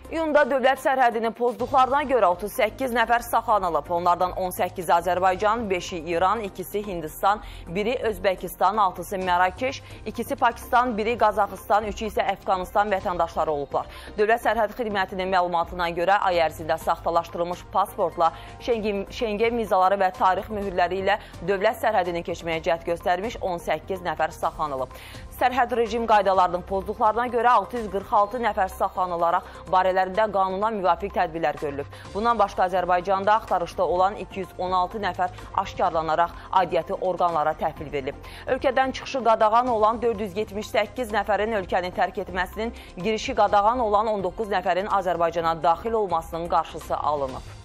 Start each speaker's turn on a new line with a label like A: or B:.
A: İyunda dövlət sərhədini pozduqlarına görə 38 nəfər saxlanılıb. Onlardan 18-i Azərbaycan, 5-i İran, 2-si Hindistan, 1-i Özbəkistan, 6-sı Mərakeş, 2-si Pakistan, 1-i Qazaxıstan, 3-ü isə Əfqanistan vətəndaşları olublar. Dövlət Sərhəd Xidmətinin məlumatına görə ay ərzində saxtalaşdırılmış pasportla Şengen vizaları və tarix mühürləri ilə dövlət sərhədini keçməyə cəhd göstərmiş 18 nəfər saxlanılıb. Sərhəd rejim qaydalarının pozduqlarına görə 646 nəfər saxlanılaraq barələrində qanuna müvafiq tədbirlər görülüb. Bundan başqa Azərbaycanda axtarışda olan 216 nəfər aşkarlanaraq aidiyyəti orqanlara təhvil verilib. Ölkədən çıxışı qadağan olan 478 nəfərin ölkəni tərk etməsinin, girişi qadağan olan 19 nəfərin Azərbaycana daxil olmasının qarşısı alınıb.